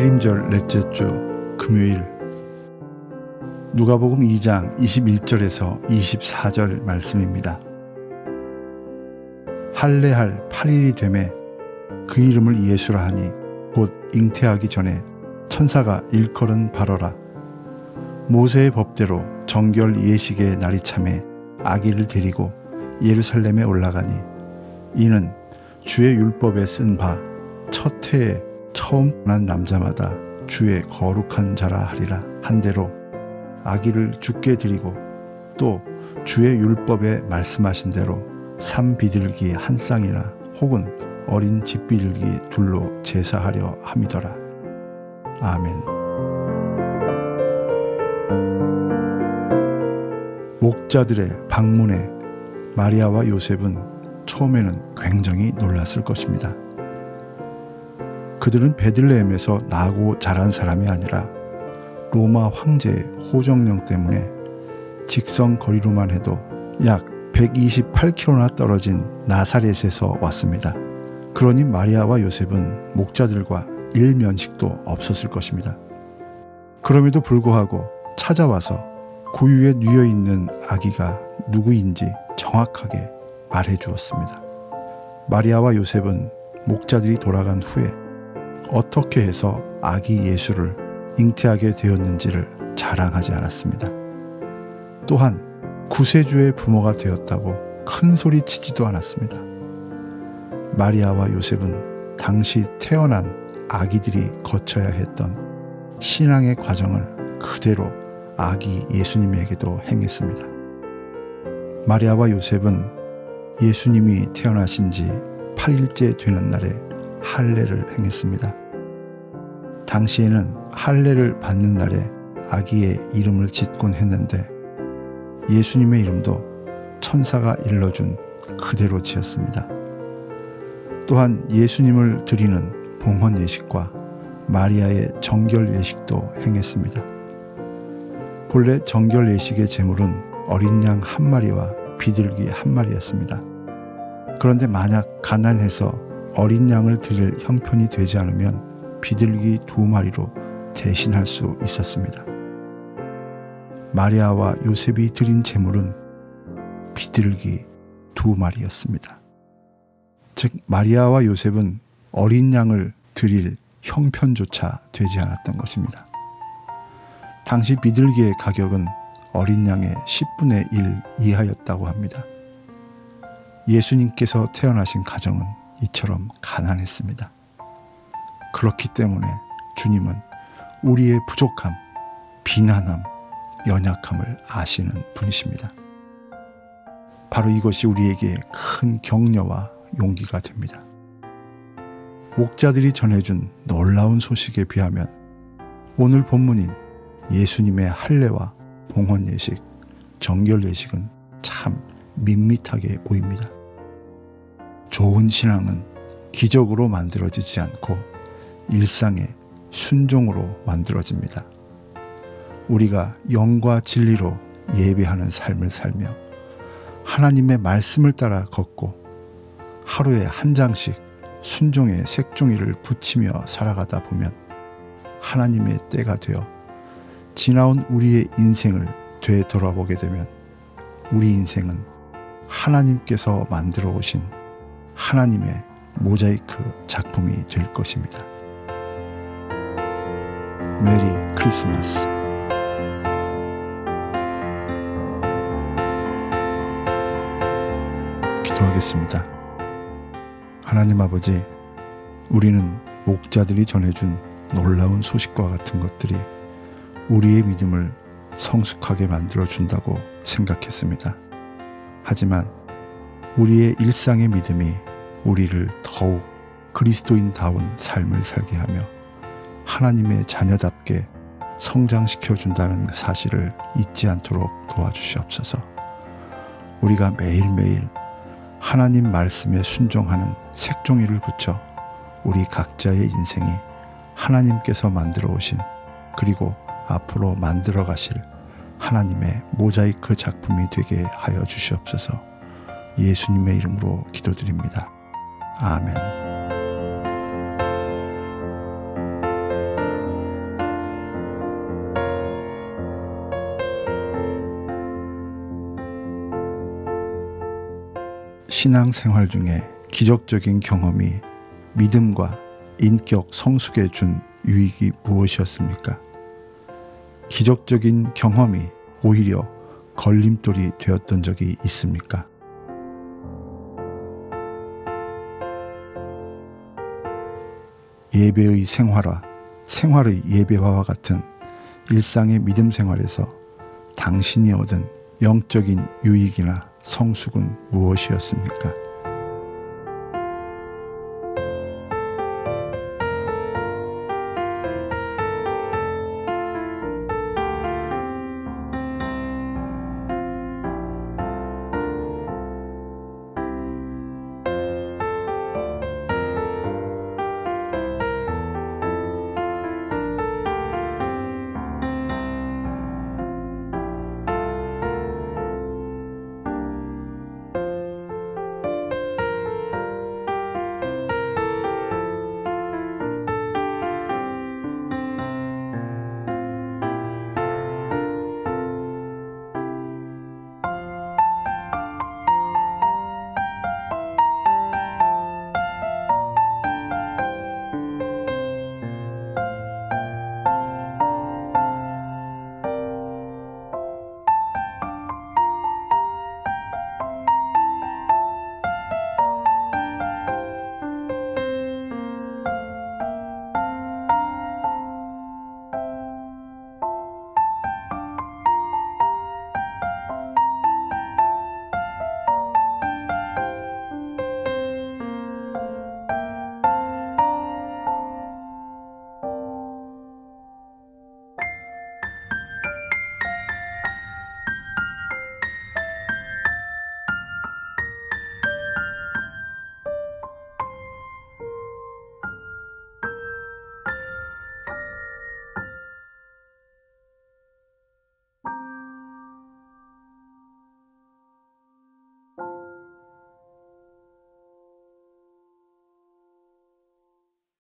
대림절 넷째 주 금요일, 누가복음 2장 21절에서 24절 말씀입니다. 할례할 8일이 되매 그 이름을 예수라 하니 곧 잉태하기 전에 천사가 일컬은 바로라. 모세의 법대로 정결 예식의 날이 차매 아기를 데리고 예루살렘에 올라가니 이는 주의 율법에 쓴 바 첫 해에 처음 난 남자마다 주의 거룩한 자라 하리라 한대로 아기를 주께 드리고 또 주의 율법에 말씀하신 대로 산비둘기 한 쌍이나 혹은 어린 집비둘기 둘로 제사하려 함이더라. 아멘. 목자들의 방문에 마리아와 요셉은 처음에는 굉장히 놀랐을 것입니다. 그들은 베들레헴에서 나고 자란 사람이 아니라 로마 황제의 호정령 때문에 직선 거리로만 해도 약 128km나 떨어진 나사렛에서 왔습니다. 그러니 마리아와 요셉은 목자들과 일면식도 없었을 것입니다. 그럼에도 불구하고 찾아와서 구유에 누워있는 아기가 누구인지 정확하게 말해 주었습니다. 마리아와 요셉은 목자들이 돌아간 후에 어떻게 해서 아기 예수를 잉태하게 되었는지를 자랑하지 않았습니다. 또한 구세주의 부모가 되었다고 큰 소리 치지도 않았습니다. 마리아와 요셉은 당시 태어난 아기들이 거쳐야 했던 신앙의 과정을 그대로 아기 예수님에게도 행했습니다. 마리아와 요셉은 예수님이 태어나신 지 8일째 되는 날에 할례를 행했습니다. 당시에는 할례를 받는 날에 아기의 이름을 짓곤 했는데 예수님의 이름도 천사가 일러준 그대로 지었습니다. 또한 예수님을 드리는 봉헌 예식과 마리아의 정결 예식도 행했습니다. 본래 정결 예식의 제물은 어린 양 한 마리와 비둘기 한 마리였습니다. 그런데 만약 가난해서 어린 양을 드릴 형편이 되지 않으면 비둘기 2마리로 대신할 수 있었습니다. 마리아와 요셉이 드린 제물은 비둘기 2마리였습니다. 즉 마리아와 요셉은 어린 양을 드릴 형편조차 되지 않았던 것입니다. 당시 비둘기의 가격은 어린 양의 10분의 1 이하였다고 합니다. 예수님께서 태어나신 가정은 이처럼 가난했습니다. 그렇기 때문에 주님은 우리의 부족함, 비난함, 연약함을 아시는 분이십니다. 바로 이것이 우리에게 큰 격려와 용기가 됩니다. 목자들이 전해준 놀라운 소식에 비하면 오늘 본문인 예수님의 할례와 봉헌 예식, 정결 예식은 참 밋밋하게 보입니다. 좋은 신앙은 기적으로 만들어지지 않고 일상의 순종으로 만들어집니다. 우리가 영과 진리로 예배하는 삶을 살며 하나님의 말씀을 따라 걷고 하루에 한 장씩 순종의 색종이를 붙이며 살아가다 보면 하나님의 때가 되어 지나온 우리의 인생을 되돌아보게 되면 우리 인생은 하나님께서 만들어 오신 하나님의 모자이크 작품이 될 것입니다. 메리 크리스마스. 기도하겠습니다. 하나님 아버지, 우리는 목자들이 전해준 놀라운 소식과 같은 것들이 우리의 믿음을 성숙하게 만들어준다고 생각했습니다. 하지만 우리의 일상의 믿음이 우리를 더욱 그리스도인다운 삶을 살게 하며 하나님의 자녀답게 성장시켜준다는 사실을 잊지 않도록 도와주시옵소서. 우리가 매일매일 하나님 말씀에 순종하는 색종이를 붙여 우리 각자의 인생이 하나님께서 만들어 오신 그리고 앞으로 만들어 가실 하나님의 모자이크 작품이 되게 하여 주시옵소서. 예수님의 이름으로 기도드립니다. 아멘. 신앙생활 중에 기적적인 경험이 믿음과 인격 성숙에 준 유익이 무엇이었습니까? 기적적인 경험이 오히려 걸림돌이 되었던 적이 있습니까? 예배의 생활화, 생활의 예배화와 같은 일상의 믿음 생활에서 당신이 얻은 영적인 유익이나 성숙은 무엇이었습니까?